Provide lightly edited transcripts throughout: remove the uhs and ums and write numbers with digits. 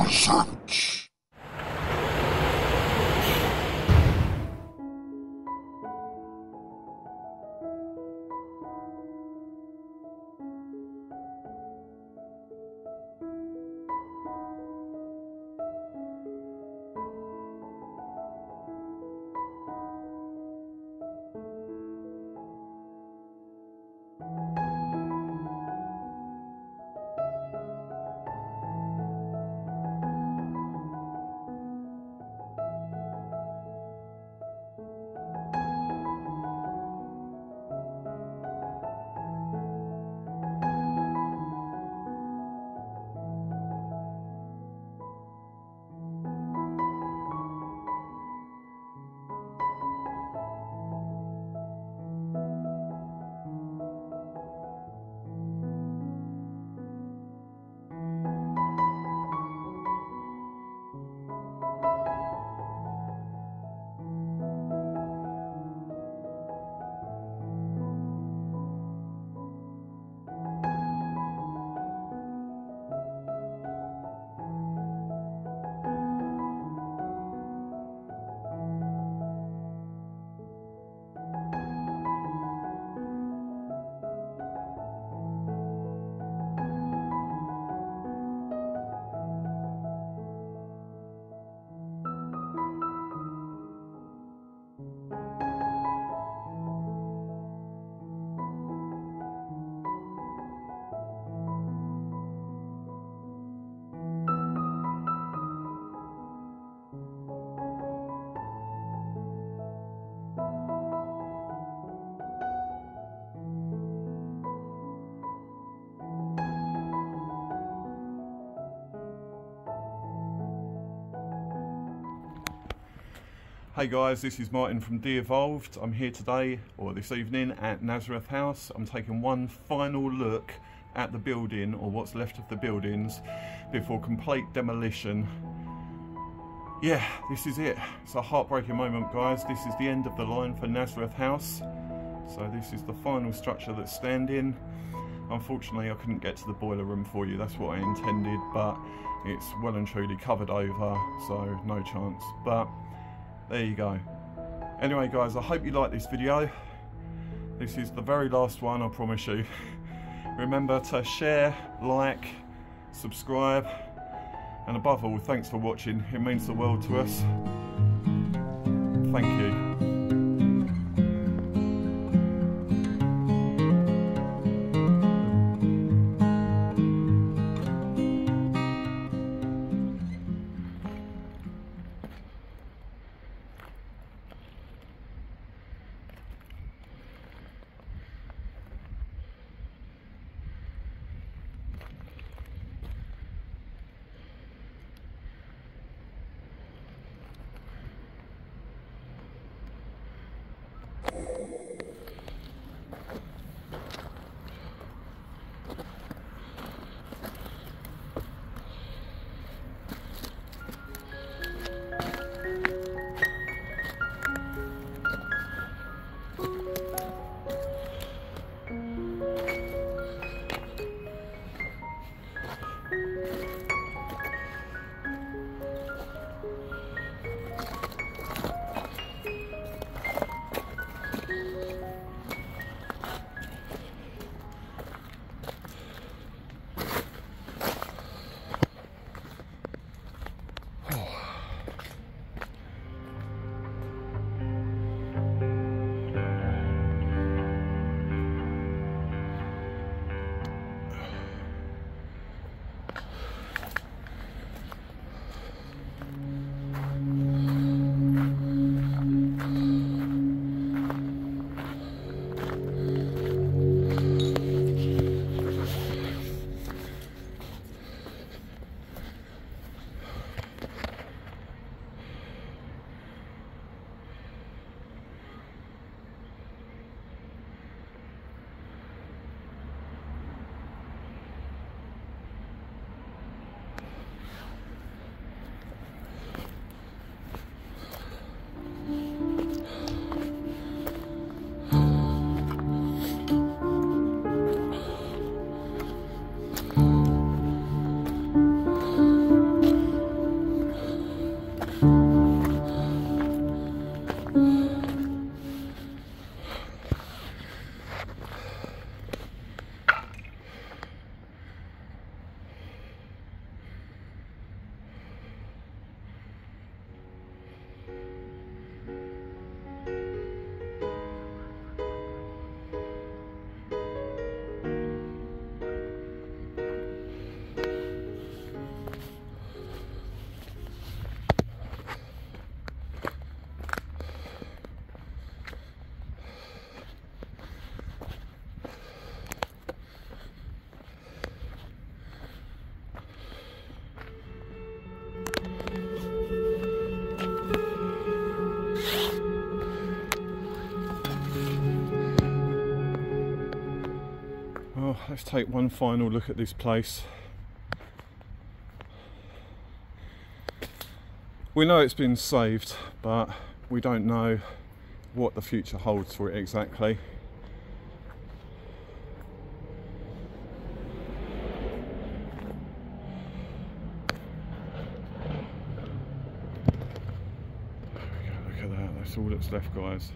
search. Hey guys, this is Martin from De-Evolved. I'm here today, or this evening, at Nazareth House. I'm taking one final look at the building, or what's left of the buildings, before complete demolition. Yeah, this is it. It's a heartbreaking moment, guys. This is the end of the line for Nazareth House. So this is the final structure that's standing. Unfortunately, I couldn't get to the boiler room for you. That's what I intended, but it's well and truly covered over, so no chance. But there you go. Anyway guys, I hope you like this video. This is the very last one, I promise you. Remember to share, like, subscribe, and above all, thanks for watching. It means the world to us. Thank you. take one final look at this place. We know it's been saved, but we don't know what the future holds for it exactly. Look at that, that's all that's left, guys.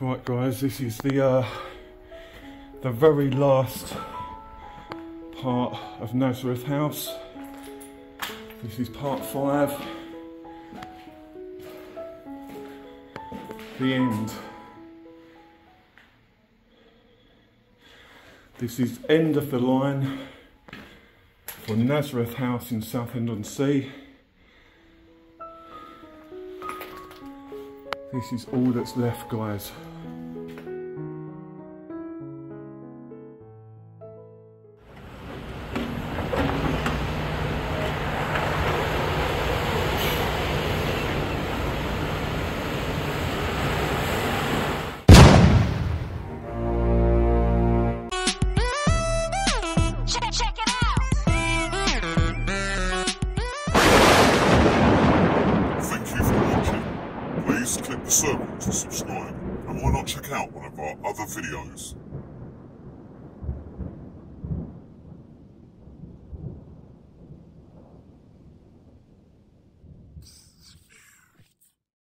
Right guys, this is the very last part of Nazareth House. This is part 5. The end. This is end of the line for Nazareth House in Southend on Sea. This is all that's left, guys. Please click the circle to subscribe, and why not check out one of our other videos.